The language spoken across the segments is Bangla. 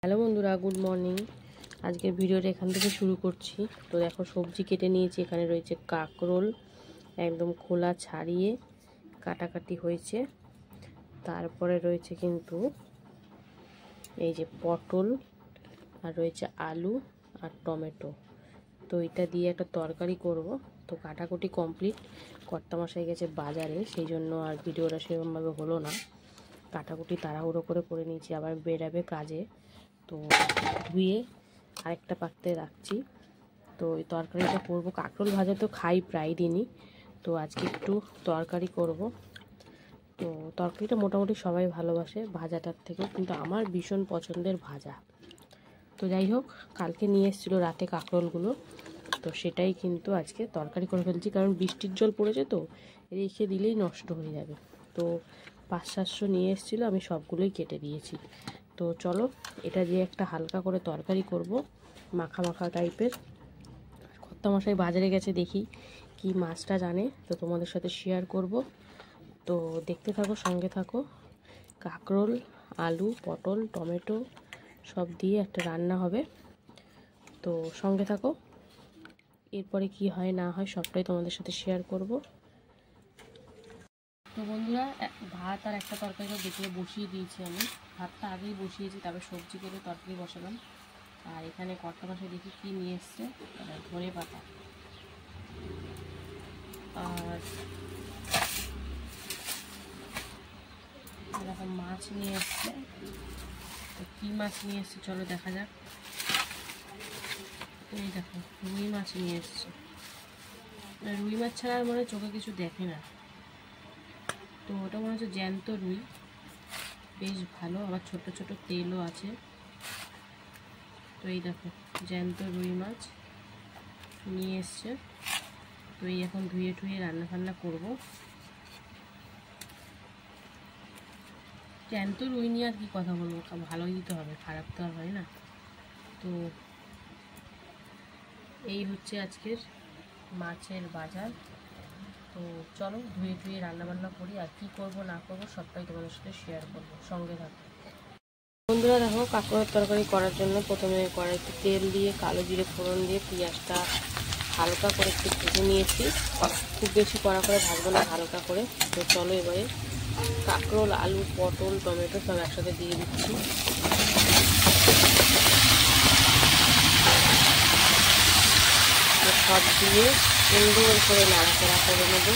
হ্যালো বন্ধুরা, গুড মর্নিং। আজকের ভিডিওটা এখান থেকে শুরু করছি। তো দেখো, সবজি কেটে নিয়েছি। এখানে রয়েছে কাঁকরোল, একদম খোলা ছাড়িয়ে কাটাকাটি হয়েছে। তারপরে রয়েছে কিন্তু এই যে পটল, আর রয়েছে আলু আর টমেটো। তো এটা দিয়ে একটা তরকারি করব। তো কাটাকুটি কমপ্লিট, কর্তামশাই গেছে বাজারে, সেই জন্য আর ভিডিওটা সেরকমভাবে হলো না। কাটাকুটি তাড়াহুড়ো করে নিয়েছি, আবার বেরাবে কাজে। তো ধুয়ে আরেকটা পাত্রে রাখছি। তো এই তরকারিটা করব। কাঁকরোল ভাজা তো খাই প্রায় দিনই, তো আজকে একটু তরকারি করব। তো তরকারিটা মোটামুটি সবাই ভালোবাসে ভাজাটার থেকেও, কিন্তু আমার ভীষণ পছন্দের ভাজা। তো যাই হোক, কালকে নিয়ে এসেছিলো রাতে কাঁকরোলগুলো, তো সেটাই কিন্তু আজকে তরকারি করে ফেলছি। কারণ বৃষ্টির জল পড়েছে, তো রেখে দিলেই নষ্ট হয়ে যাবে। তো 500-700 নিয়ে এসেছিলো, আমি সবগুলোই কেটে দিয়েছি। তো চলো, এটা দিয়ে একটা হালকা করে তরকারি করব, মাখা মাখা টাইপের। কর্তামশাই বাজারে গেছে, দেখি কি মাছটা জানে, তো তোমাদের সাথে শেয়ার করব। তো দেখতে থাকো, সঙ্গে থাকো। কাঁকরোল, আলু, পটল, টমেটো সব দিয়ে একটা রান্না হবে, তো সঙ্গে থাকো। এরপরে কি হয় না হয় সবটাই তোমাদের সাথে শেয়ার করব। তো বন্ধুরা, ভাত আর একটা তরকারি দেখে বসিয়ে দিয়েছি আমি। ভাতটা আগেই বসিয়েছি, তারপর সবজি কেটে তরকারি বসালাম। আর এখানে কর্তামশাই দেখি কি নিয়ে এসছে, ধনে পাতা। আর এরকম মাছ নিয়ে এসছে। তো কী মাছ নিয়ে এসছে চলো দেখা যাক। এই দেখো, রুই মাছ নিয়ে এসছে। রুই মাছ ছাড়া আর মনে চোখে কিছু দেখে না। তো ওটা মনে হচ্ছে জ্যান্ত রুই, বেশ ভালো, আবার ছোট ছোট তেলও আছে। তো এই দেখো, জ্যান্ত রুই মাছ নিয়ে এসছে। তো এই এখন ধুয়ে টুয়ে রান্না ফান্না করবো। জ্যান্ত রুই নিয়ে আর কি কথা বলবো, ভালোই দিতে হবে, খারাপ তো আর হয় না। তো এই হচ্ছে আজকের মাছের বাজার। তো চলো, ধুয়ে টুয়ে রান্নাবান্না করি, আর কি করব না করব সবটাই তোমাদের সাথে শেয়ার করব, সঙ্গে থাকো। বন্ধুরা দেখো, কাঁকরোলের তরকারি করার জন্য প্রথমে কড়াইতে তেল দিয়ে কালো জিরে ফোড়ন দিয়ে পেঁয়াজটা হালকা করে একটু ভেজে নিয়েছি। খুব বেশি কড়া করে ভাজবো না, হালকা করে। তো চলো, এবারে কাঁকরোল, আলু, পটল, টমেটো সব একসাথে দিয়ে দিচ্ছি। সব দিয়ে সুন্দর করে নাড়াচাড়া করে নেব।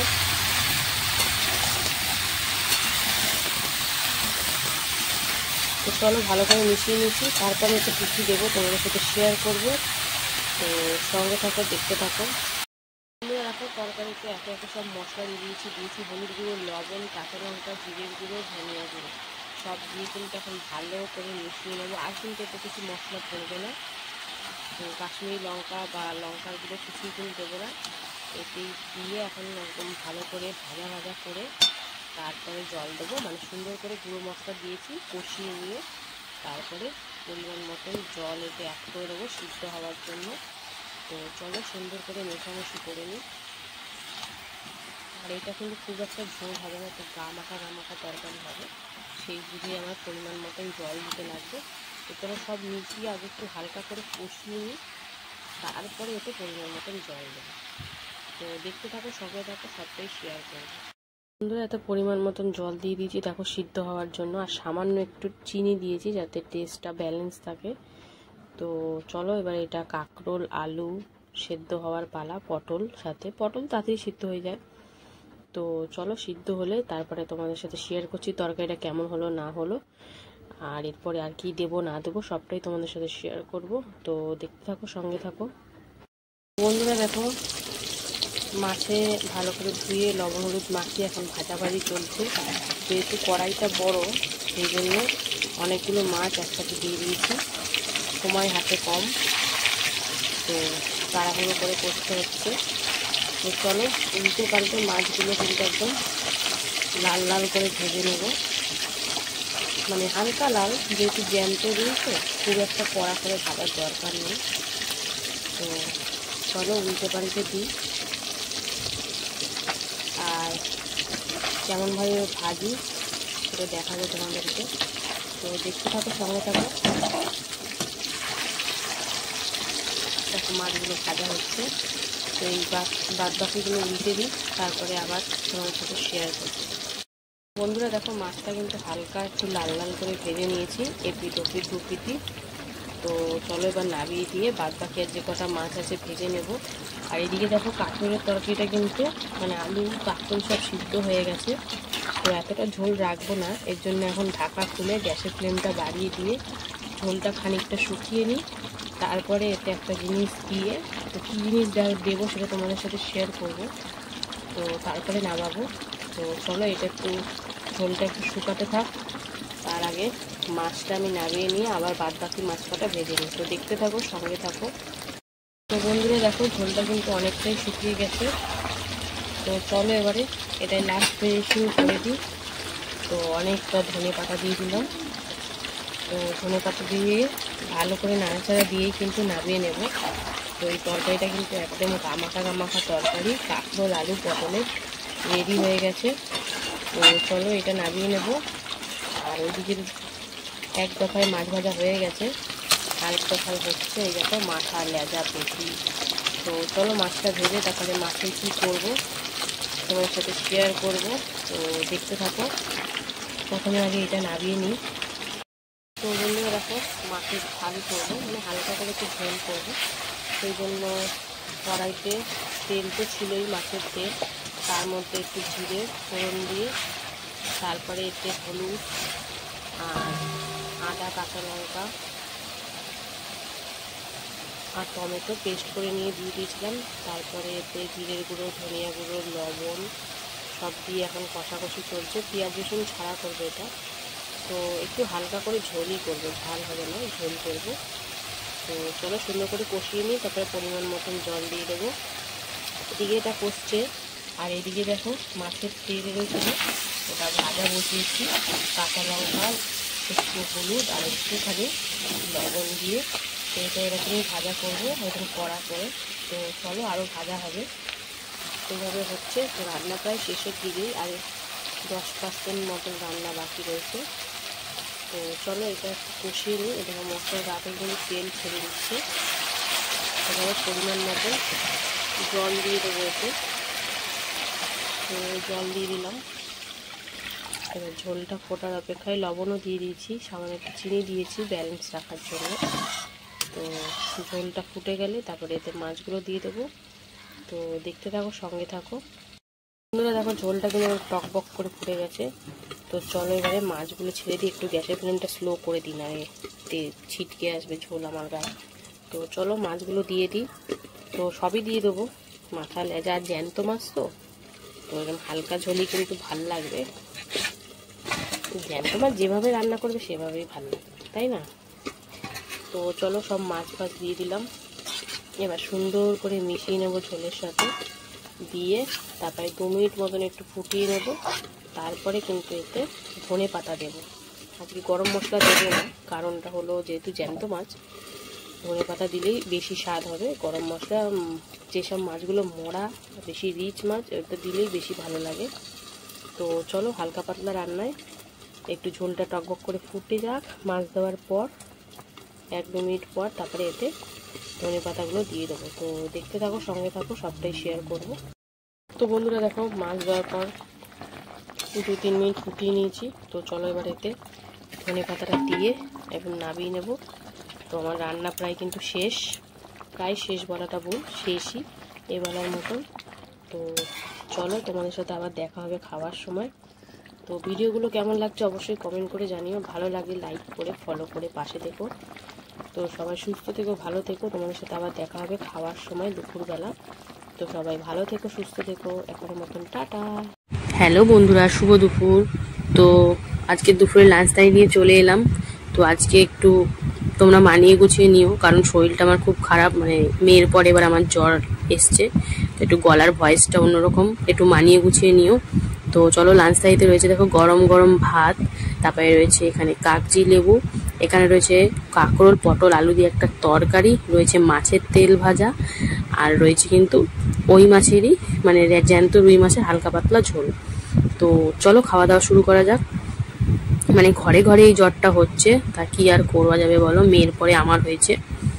তো চলো, ভালো করে মিশিয়ে নিচ্ছি, তারপরে একটু কিছু দেবো, তোমাদের সাথে শেয়ার করবো। তো সঙ্গে থাকো, দেখতে থাকো। রাখো, তরকারিতে একে একে সব মশলা দিয়েছি হলুদ গুঁড়ো, লবণ, কাঁচা লঙ্কা, জিরের গুঁড়ো, ধনিয়া গুঁড়ো সব দিয়ে কিন্তু এখন ভালো করে মিশিয়ে নেবো। আর কিন্তু এতে কিছু মশলা পড়বে না। তো কাশ্মীরি লঙ্কা বা লঙ্কার গুঁড়ো কিছুই কিন্তু দেবো না। এতেই দিয়ে এখন একদম ভালো করে ভাজা ভাজা করে তারপরে জল দেবো। মানে সুন্দর করে গুঁড়ো মশলা দিয়েছি, কষিয়ে নিয়ে তারপরে পরিমাণ মতন জল এতে অ্যাড করে দেবো সিদ্ধ হওয়ার জন্য। তো চলো, সুন্দর করে মেশামেশি করে নিই। আর এটা কিন্তু খুব একটা ঝোল হবে না, তো গা মাখা তরকারি হবে, সেই বুঝে আমার পরিমাণ মতন জল দিতে লাগবে। এরপরে সব মিশিয়ে আগে একটু হালকা করে কষিয়ে নিই, তারপরে এতে পরিমাণ মতন জল দেবো। তো দেখতে থাকো, সঙ্গে থাকো, সবটাই শেয়ার করবো। বন্ধুরা, এত পরিমাণ মতন জল দিয়ে দিয়েছি দেখো সিদ্ধ হওয়ার জন্য, আর সামান্য একটু চিনি দিয়েছি যাতে টেস্টটা ব্যালেন্স থাকে। তো চলো, এবার এটা কাঁকরোল, আলু সেদ্ধ হওয়ার পালা। পটল তাড়াতাড়ি সিদ্ধ হয়ে যায়। তো চলো, সিদ্ধ হলে তারপরে তোমাদের সাথে শেয়ার করছি তরকারিটা কেমন হলো না হলো, আর এরপরে আর কি দেবো না দেবো সবটাই তোমাদের সাথে শেয়ার করব। তো দেখতে থাকো, সঙ্গে থাকো। বন্ধুরা দেখো, মাছে ভালো করে ধুয়ে লবণ হলুদ মাখিয়ে এখন ভাজাভাজি চলছে। যেহেতু কড়াইটা বড়, সেই জন্য অনেকগুলো মাছ একসাথে দিয়ে দিয়েছি, সময় হাতে কম, তো তাড়াহুড়ো করে করতে হচ্ছে। তো চলো, উল্টে পাল্টে মাছগুলো কিন্তু একদম লাল লাল করে ভেজে নেব, মানে হালকা লাল, যেহেতু জ্যান্ত রয়েছে খুব একটা কড়া করে ভাজার দরকার নেই। তো চলো, উল্টে পাল্টে দিই, আর কেমনভাবে ভাজি সেটা দেখাবো তোমাদেরকে। তো দেখতে থাকো, সঙ্গে থাকো। দেখো মাছগুলো ভাজা হচ্ছে। তো এই বাদ বাকিগুলো উল্টে দিই, তারপরে আবার তোমার সাথে শেয়ার করছি। বন্ধুরা দেখো মাছটা কিন্তু হালকা একটু লাল লাল করে ভেজে নিয়েছি এপিট ওপিট দুপিটি। তো চলো এবার নামিয়ে দিয়ে বাদ বাকি আর যে কটা মাছ আছে ভেজে নেব। আর এদিকে দেখো কাঁকরোলের তরকারিটা কিন্তু মানে আলু কাঁকরোল সব সিদ্ধ হয়ে গেছে। তো এতটা ঝোল রাখবো না, এর জন্য এখন ঢাকা খুলে গ্যাসের ফ্লেমটা বাড়িয়ে দিয়ে ঝোলটা খানিকটা শুকিয়ে নিই। তারপরে এতে একটা জিনিস দিয়ে, তো কী জিনিস দেবো সেটা তোমাদের সাথে শেয়ার করব। তো তারপরে নামাবো। তো চলো এটা একটু ঝোলটা একটু শুকাতে থাক, তার আগে মাছটা আমি নামিয়ে নিয়ে আবার বাদ বাকি মাছ কটা ভেজে নিই। তো দেখতে থাকো, সঙ্গে থাকো। তো বন্ধুরা দেখো ঝোলটা কিন্তু অনেকটাই শুকিয়ে গেছে। তো চলো এবারে এটাই লাস্ট ফিনিশিং করে দিই। তো অনেকটা ধনে পাতা দিয়ে দিলাম। তো ধনে পাতা দিয়ে ভালো করে নাড়াচাড়া দিয়েই কিন্তু নামিয়ে নেব। তো এই তরকারিটা কিন্তু একদম গামাখা গামাখা তরকারি, কাঁকরোল আলু পটলের রেডি হয়ে গেছে। তো চলো এটা নামিয়ে নেব। আর ওইদিকে এক দফায় মাছ ভাজা হয়ে গেছে, আরেক দফায় হচ্ছে এই দেখো মাথা লেজা পেটি। তো চলো মাছটা ভেজে তারপরে মাছের কী করবো তোমার সাথে শেয়ার করব। তো দেখতে থাকো। প্রথমে আগে এটা নামিয়ে নিই। তো বন্ধুরা দেখো মাছের ঝাল করবো, মানে হালকা করে একটু ঝোল করবো। সেই জন্য কড়াইতে তেল তো ছিলই, মাছের তেল, তার মধ্যে একটু জিরে ফোড়ন দিয়ে তারপরে এতে হলুদ আর আদা কাঁচা লঙ্কা আর টমেটো পেস্ট করে নিয়ে দিয়ে দিয়েছিলাম। তারপরে এতে জিরের গুঁড়ো, ধনিয়া গুঁড়ো, লবণ সব দিয়ে এখন কষাকষি চলছে। পেঁয়াজ রসুন ছাড়া করবো এটা। তো একটু হালকা করে ঝোলই করবো, ঝাল হবে না, ঝোল করবো। তো চলো সুন্দর করে কষিয়ে নিই, তারপরে পরিমাণ মতন জল দিয়ে দেবো। এদিকে এটা কষছে আর এদিকে দেখো মাছের তেল রয়েছে, ওটা ভাজা বসিয়েছি। কাঁচা লঙ্কা, একটু হলুদ আর একটুখানি লবণ দিয়ে তো এটা এরকমই ভাজা করবো, এরকম কড়া করে। তো চলো আরও ভাজা হবে। এইভাবে হচ্ছে। তো রান্না প্রায় শেষের দিকেই, আর 10% মতন রান্না বাকি রয়েছে। তো চলো এটা একটু কষিয়ে নিই। এটা মশলার গাতে কিন্তু তেল ছেড়ে দিচ্ছে। এবারে পরিমাণ মতন জল দিয়ে দেবো এতে। তো জল দিয়ে দিলাম। এবার ঝোলটা ফোটার অপেক্ষায় লবণও দিয়ে দিয়েছি, সামান্য একটু চিনি দিয়েছি ব্যালেন্স রাখার জন্য। তো ঝোলটা ফুটে গেলে তারপরে এতে মাছগুলো দিয়ে দেবো। তো দেখতে থাকো, সঙ্গে থাকো। বন্ধুরা দেখো ঝোলটা কিন্তু টকবক করে ফুটে গেছে। তো চলো এবারে মাছগুলো ছেড়ে দিয়ে একটু গ্যাসের ফ্লেমটা স্লো করে দিই, না ছিটকে আসবে ঝোল আমার গায়ে। তো চলো মাছগুলো দিয়ে দিই। তো সবই দিয়ে দেবো, মাথা লেজা আর জ্যান্ত মাছ। তো এরকম হালকা ঝোলই কিন্তু ভাল লাগবে। জ্যান্ত মাছ যেভাবে রান্না করবে সেভাবেই ভালো লাগবে, তাই না? তো চলো সব মাছ ফাছ দিয়ে দিলাম। এবার সুন্দর করে মিশিয়ে নেব ঝোলের সাথে দিয়ে, তারপরে 2 মিনিট মতন একটু ফুটিয়ে নেব। তারপরে কিন্তু এতে ধনে পাতা দেবো। আজকে গরম মশলা দেবো না, কারণটা হলো যেহেতু জ্যান্ত মাছ, ধনে পাতা দিলেই বেশি স্বাদ হবে। গরম মশলা যেসব মাছগুলো মরা বেশি রিচ মাছ, ওটা দিলেই বেশি ভালো লাগে। তো চলো হালকা পাতলা রান্নায় একটু ঝোলটা টকবক করে ফুটে যাক। মাছ দেওয়ার পর 1-2 মিনিট পর তারপরে এতে ধনে পাতাগুলো দিয়ে দেবো। তো দেখতে থাকো, সঙ্গে থাকো, সবটাই শেয়ার করব। তো বন্ধুরা দেখো মাছ দেওয়ার পর 2-3 মিনিট ফুটিয়ে নিয়েছি। তো চলো এবার এতে ধনে পাতাটা দিয়ে এখন নামিয়ে নেব। তো আমার রান্না প্রায় কিন্তু শেষ, প্রায় শেষ বলাটা ভুল, শেষই এ বলার মতন। তো চলো তোমাদের সাথে আবার দেখা হবে খাওয়ার সময়। তো ভিডিওগুলো কেমন লাগছে অবশ্যই কমেন্ট করে জানিও। ভালো লাগলে লাইক করে ফলো করে পাশে থেকো। তো সবাই সুস্থ থেকো, ভালো থেকো। তোমাদের সাথে আবার দেখা হবে খাওয়ার সময় দুপুরবেলা। তো সবাই ভালো থেকো, সুস্থ থেকো। এখনের মতন টাটা। হ্যালো বন্ধুরা, শুভ দুপুর। তো আজকে দুপুরে লাঞ্চ টাইম নিয়ে চলে এলাম। তো আজকে একটু তোমরা মানিয়ে গুছিয়ে নিও, কারণ শরীরটা আমার খুব খারাপ, মানে মেয়ের পর এবার আমার জ্বর এসছে। তো একটু গলার ভয়েসটা অন্যরকম, একটু মানিয়ে গুছিয়ে নিও। তো চলো লাঞ্চ টাইমে রয়েছে দেখো গরম গরম ভাত, তারপরে রয়েছে এখানে কাগজি লেবু, এখানে রয়েছে কাঁকরোল পটল আলু দিয়ে একটা তরকারি, রয়েছে মাছের তেল ভাজা, আর রয়েছে কিন্তু ওই মাছেরই মানে জ্যান্ত রুই মাছের হালকা পাতলা ঝোল। তো চলো খাওয়া দাওয়া শুরু করা যাক। মানে ঘরে ঘরে এই জ্বরটা হচ্ছে, তা কি আর করবা যাবে বলো, মেয়ের পরে আমার হয়েছে।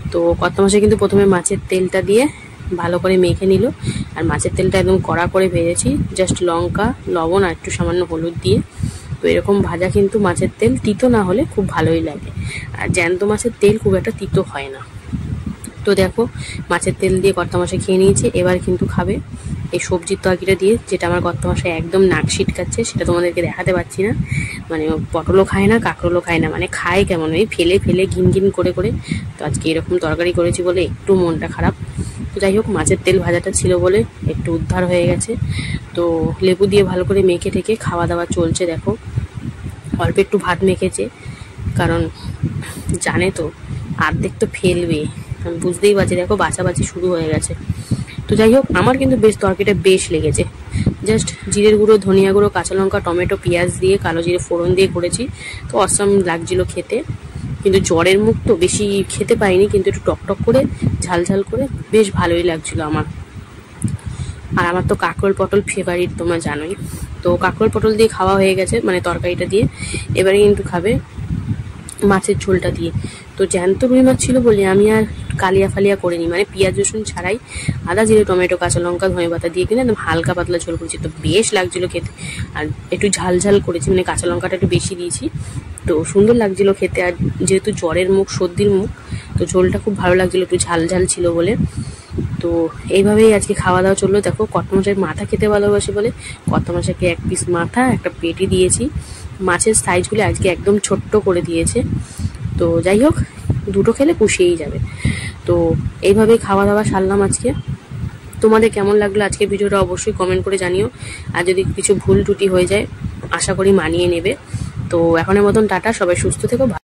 তো কর্তা মশাই কিন্তু প্রথমে মাছের তেলটা দিয়ে ভালো করে মেখে নিল। আর মাছের তেলটা একদম কড়া করে ভেজেছি, জাস্ট লঙ্কা, লবণ আর একটু সামান্য হলুদ দিয়ে। তো এরকম ভাজা কিন্তু মাছের তেল তিতো না হলে খুব ভালোই লাগে, আর জ্যান্ত মাছের তেল খুব একটা তিতো হয় না। তো দেখো মাছের তেল দিয়ে কর্তা মশাই খেয়ে নিয়েছে। এবার কিন্তু খাবে এই সবজির তরকারিটা দিয়ে, যেটা আমার কর্তা মশাই একদম নাক ছিটকাচ্ছে, সেটা তোমাদেরকে দেখাতে পারছি না। মানে পটলও খায় না, কাঁকরোলও খায় না, মানে খায় কেমন ওই ফেলে ফেলে ঘিন ঘিন করে করে। তো আজকে এরকম তরকারি করেছি বলে একটু মনটা খারাপ। তো যাই হোক, মাছের তেল ভাজাটা ছিল বলে একটু উদ্ধার হয়ে গেছে। তো লেবু দিয়ে ভালো করে মেখে টেকে খাওয়া দাওয়া চলছে। দেখো অল্প একটু ভাত মেখেছে, কারণ জানে তো অর্ধেক তো ফেলবে, আমি বুঝতেই পারছি। দেখো বাছাবাছি শুরু হয়ে গেছে। তো যাই হোক, আমার কিন্তু বেশ তরকারিটা বেশ লেগেছে। জাস্ট জিরের গুঁড়ো, ধনিয়া গুঁড়ো, কাঁচা লঙ্কা, টমেটো, পেঁয়াজ দিয়ে কালো জিরে ফোড়ন দিয়ে করেছি। তো অসাম লাগছিল খেতে, কিন্তু জ্বরের মুখ তো বেশি খেতে পাইনি, কিন্তু একটু টকটক করে ঝাল ঝাল করে বেশ ভালোই লাগছিল আমার। আর আমার তো কাঁকরোল পটল ফেভারিট, তোমরা জানোই। তো কাঁকরোল পটল দিয়ে খাওয়া হয়ে গেছে, মানে তরকারিটা দিয়ে। এবারে কিন্তু খাবে মাছের ঝোলটা দিয়ে। তো জ্যান্ত রুই মাছ ছিল বলে আমি আর কালিয়া ফালিয়া করিনি, মানে পেঁয়াজ রসুন ছাড়াই আদা জিরে টমেটো কাঁচা লঙ্কা ধনে পাতা দিয়ে কিনে একদম হালকা পাতলা ঝোল করেছি। তো বেশ লাগছিল খেতে, আর একটু ঝাল ঝাল করেছি, মানে কাঁচা লঙ্কাটা একটু বেশি দিয়েছি। তো সুন্দর লাগছিল খেতে। আর যেহেতু জ্বরের মুখ, সর্দির মুখ, তো ঝোলটা খুব ভালো লাগছিল, একটু ঝাল ঝাল ছিল বলে। তো এইভাবেই আজকে খাওয়া দাওয়া চললো। দেখো কর্তা মশাই মাথা খেতে ভালোবাসে বলে কর্তা মশাইকে এক পিস মাথা, একটা পেটি দিয়েছি। মাছের সাইজগুলো আজকে একদম ছোট্ট করে দিয়েছে। তো যাই হোক, দুটো খেলে পুষিয়েই যাবে। তো এইভাবেই খাওয়া দাওয়া সারলাম আজকে। তোমাদের কেমন লাগলো আজকে ভিডিওটা অবশ্যই কমেন্ট করে জানিও। আর যদি কিছু ভুল ত্রুটি হয়ে যায় আশা করি মানিয়ে নেবে। তো এখনের মতন টাটা, সবাই সুস্থ থেকো।